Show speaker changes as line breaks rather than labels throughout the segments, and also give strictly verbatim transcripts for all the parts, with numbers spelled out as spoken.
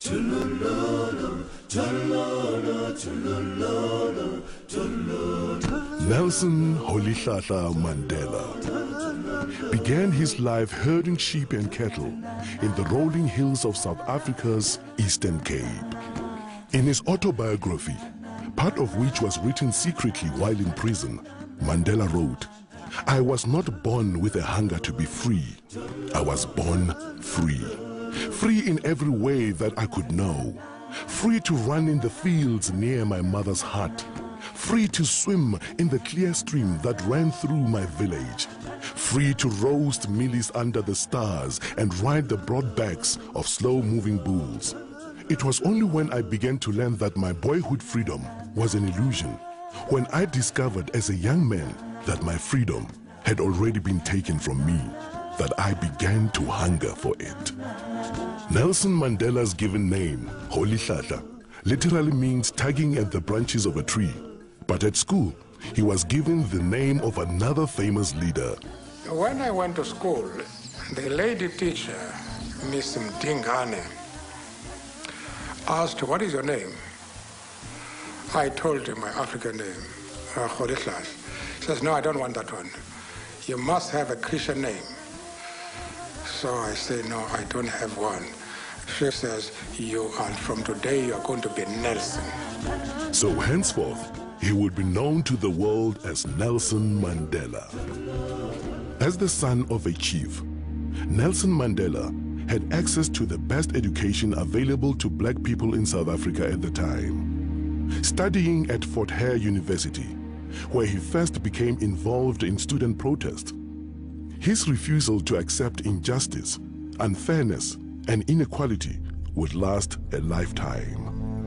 Nelson Rolihlahla Mandela began his life herding sheep and cattle in the rolling hills of South Africa's Eastern Cape. In his autobiography, part of which was written secretly while in prison, Mandela wrote, "I was not born with a hunger to be free. I was born free. Free in every way that I could know. Free to run in the fields near my mother's hut. Free to swim in the clear stream that ran through my village. Free to roast mealies under the stars and ride the broad backs of slow-moving bulls. It was only when I began to learn that my boyhood freedom was an illusion, when I discovered as a young man that my freedom had already been taken from me, that I began to hunger for it." Nelson Mandela's given name, Rolihlahla, literally means tugging at the branches of a tree. But at school, he was given the name of another famous leader.
When I went to school, the lady teacher, Miss Mdingane, asked, "What is your name?" I told him my African name, uh, Rolihlahla. She says, "No, I don't want that one. You must have a Christian name." So I say, "No, I don't have one." She says, "You are, from today, you are going to be Nelson."
So henceforth, he would be known to the world as Nelson Mandela. As the son of a chief, Nelson Mandela had access to the best education available to black people in South Africa at the time. Studying at Fort Hare University, where he first became involved in student protest, his refusal to accept injustice, unfairness, and inequality would last a lifetime.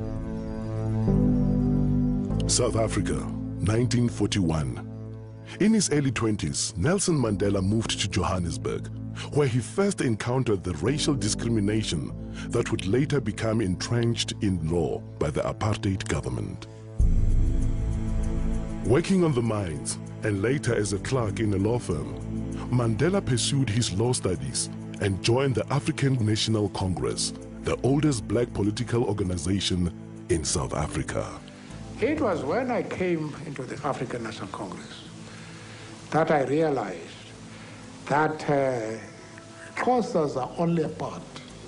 South Africa, nineteen forty-one. In his early twenties, Nelson Mandela moved to Johannesburg, where he first encountered the racial discrimination that would later become entrenched in law by the apartheid government. Working on the mines, and later as a clerk in a law firm, Mandela pursued his law studies and joined the African National Congress, the oldest black political organization in South Africa.
It was when I came into the African National Congress that I realized that uh, Xhosas are only a part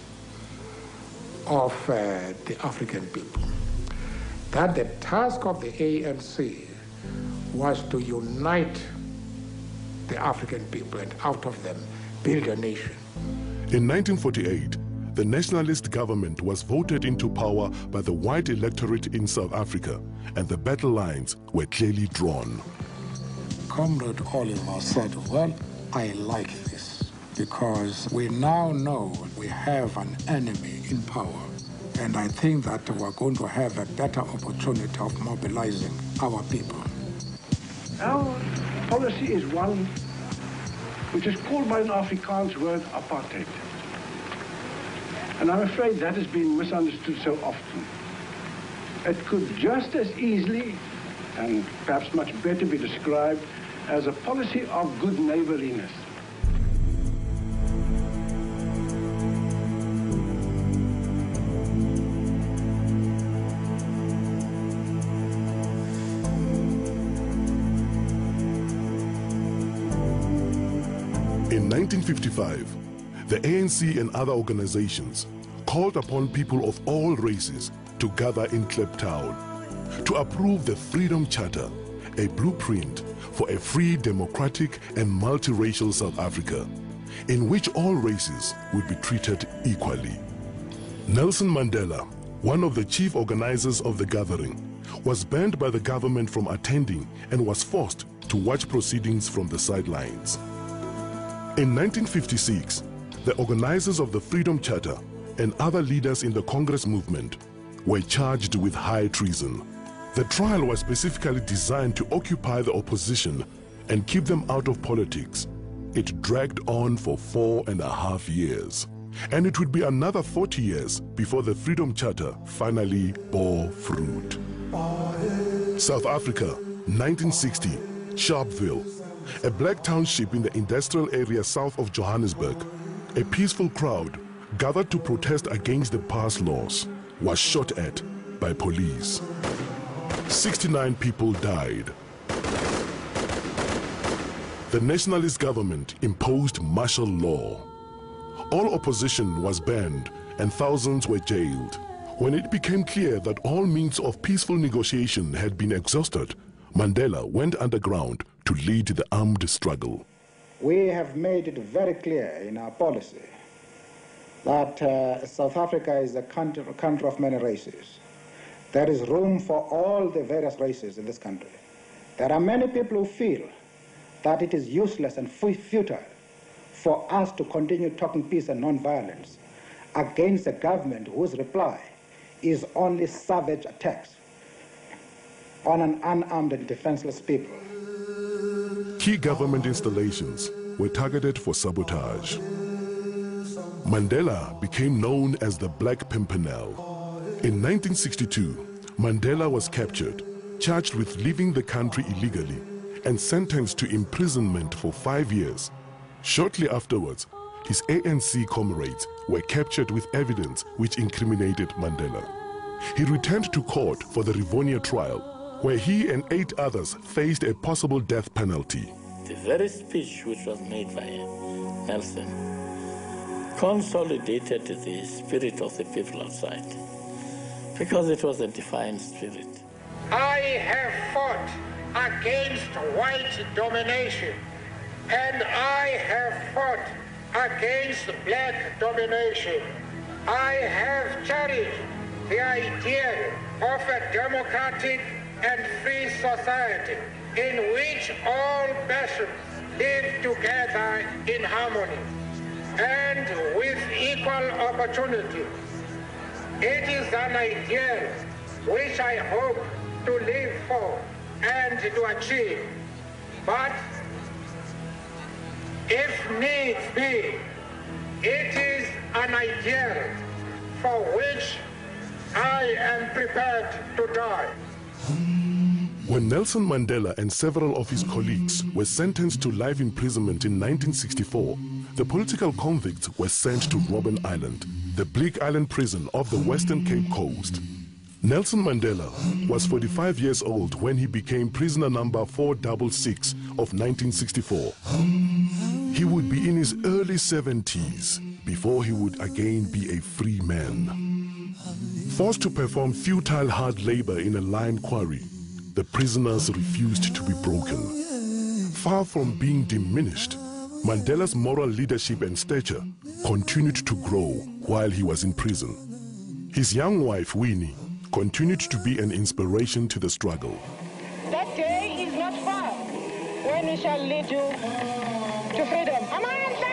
of uh, the African people. That the task of the A N C was to unite the African people and out of them build a nation.
In nineteen forty-eight, the nationalist government was voted into power by the white electorate in South Africa, and the battle lines were clearly drawn.
Comrade Oliver said, "Well, I like this, because we now know we have an enemy in power, and I think that we're going to have a better opportunity of mobilizing our people."
Our policy is one which is called by an Afrikaans word apartheid. And I'm afraid that has been misunderstood so often. It could just as easily, and perhaps much better, be described as a policy of good neighborliness.
In nineteen fifty-five, the A N C and other organizations called upon people of all races to gather in Kliptown to approve the Freedom Charter, a blueprint for a free, democratic, and multiracial South Africa, in which all races would be treated equally. Nelson Mandela, one of the chief organizers of the gathering, was banned by the government from attending and was forced to watch proceedings from the sidelines. In nineteen fifty-six, the organizers of the Freedom Charter and other leaders in the Congress movement were charged with high treason. The trial was specifically designed to occupy the opposition and keep them out of politics. It dragged on for four and a half years, and it would be another forty years before the Freedom Charter finally bore fruit. South Africa, nineteen sixty, Sharpeville, a black township in the industrial area south of Johannesburg. A peaceful crowd gathered to protest against the passed laws, was shot at by police. sixty-nine people died. The nationalist government imposed martial law. All opposition was banned and thousands were jailed. When it became clear that all means of peaceful negotiation had been exhausted, Mandela went underground to lead the armed struggle.
We have made it very clear in our policy that uh, South Africa is a country, a country of many races. There is room for all the various races in this country. There are many people who feel that it is useless and futile for us to continue talking peace and non-violence against a government whose reply is only savage attacks on an unarmed and defenseless people.
Key government installations were targeted for sabotage. Mandela became known as the Black Pimpernel. In nineteen sixty-two, Mandela was captured, charged with leaving the country illegally, and sentenced to imprisonment for five years. Shortly afterwards, his A N C comrades were captured with evidence which incriminated Mandela. He returned to court for the Rivonia trial, where he and eight others faced a possible death penalty.
The very speech which was made by Nelson consolidated the spirit of the people outside, because it was a defiant spirit.
I have fought against white domination, and I have fought against black domination. I have cherished the idea of a democratic and free society in which all nations live together in harmony and with equal opportunity. It is an ideal which I hope to live for and to achieve. But if needs be, it is an ideal for which I am prepared to die.
When Nelson Mandela and several of his colleagues were sentenced to life imprisonment in nineteen sixty-four, the political convicts were sent to Robben Island, the bleak island prison off the Western Cape Coast. Nelson Mandela was forty-five years old when he became prisoner number four six six of nineteen sixty-four. He would be in his early seventies before he would again be a free man. Forced to perform futile hard labor in a lime quarry, the prisoners refused to be broken. Far from being diminished, Mandela's moral leadership and stature continued to grow while he was in prison. His young wife, Winnie, continued to be an inspiration to the struggle.
That day is not far when we shall lead you to freedom. Amanda!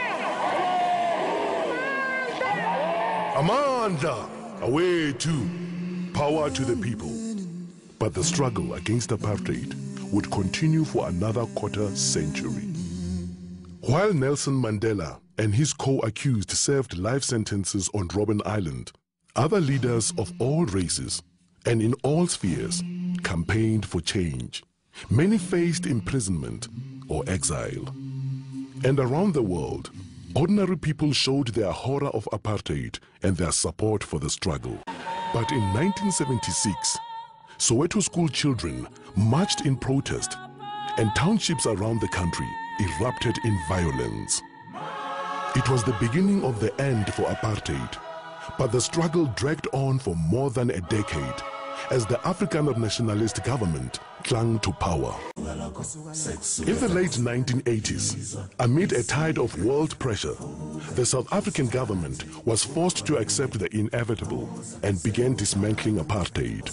Amanda! Away to power to the people. But the struggle against apartheid would continue for another quarter century. While Nelson Mandela and his co-accused served life sentences on Robben Island, other leaders of all races and in all spheres campaigned for change. Many faced imprisonment or exile. And around the world, ordinary people showed their horror of apartheid and their support for the struggle. But in nineteen seventy-six, Soweto school children marched in protest, and townships around the country erupted in violence. It was the beginning of the end for apartheid, but the struggle dragged on for more than a decade as the Afrikaner nationalist government clung to power. In the late nineteen eighties, amid a tide of world pressure, the South African government was forced to accept the inevitable and began dismantling apartheid.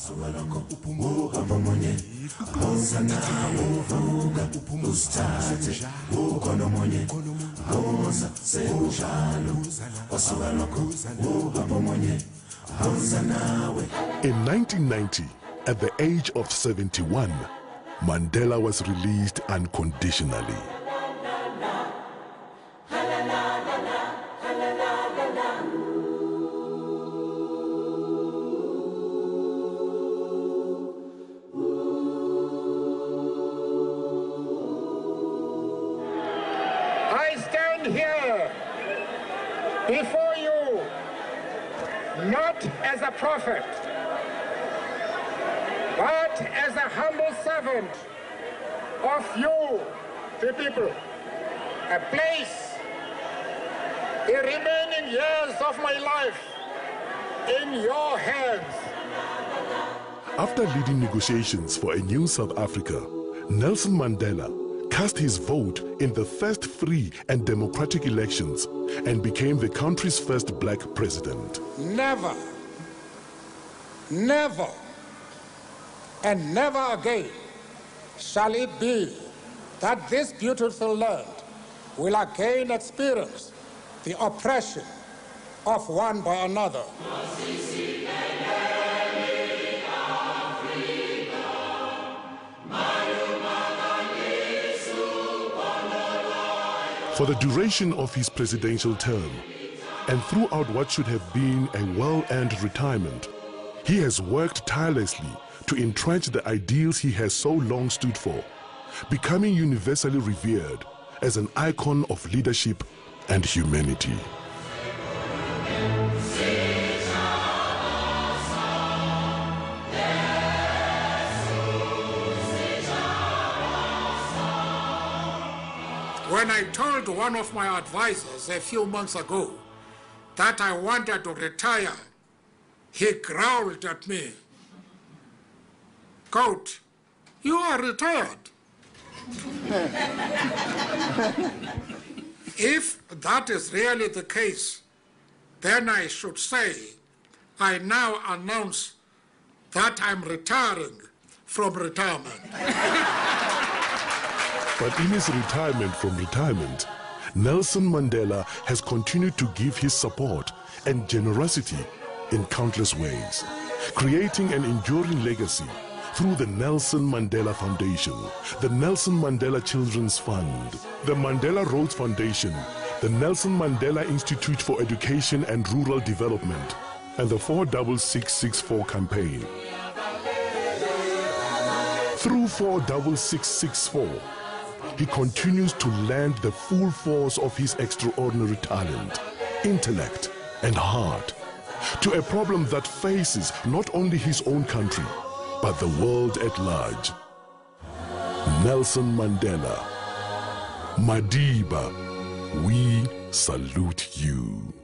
In nineteen ninety, at the age of seventy-one, Mandela was released unconditionally.
I stand here before you not as a prophet, but as a humble servant of you, the people. I place the remaining years of my life in your hands.
After leading negotiations for a new South Africa, Nelson Mandela cast his vote in the first free and democratic elections and became the country's first black president.
Never, never, and never again shall it be that this beautiful land will again experience the oppression of one by another.
For the duration of his presidential term, and throughout what should have been a well-earned retirement, he has worked tirelessly to entrench the ideals he has so long stood for, becoming universally revered as an icon of leadership and humanity.
When I told one of my advisors a few months ago that I wanted to retire, he growled at me, "Coat, you are retired." If that is really the case, then I should say, I now announce that I'm retiring from retirement.
But in his retirement from retirement, Nelson Mandela has continued to give his support and generosity in countless ways, creating an enduring legacy through the Nelson Mandela Foundation, the Nelson Mandela Children's Fund, the Mandela Rhodes Foundation, the Nelson Mandela Institute for Education and Rural Development, and the four six six six four campaign. Through four six six six four, he continues to lend the full force of his extraordinary talent, intellect, and heart to a problem that faces not only his own country, but the world at large. Nelson Mandela, Madiba, we salute you.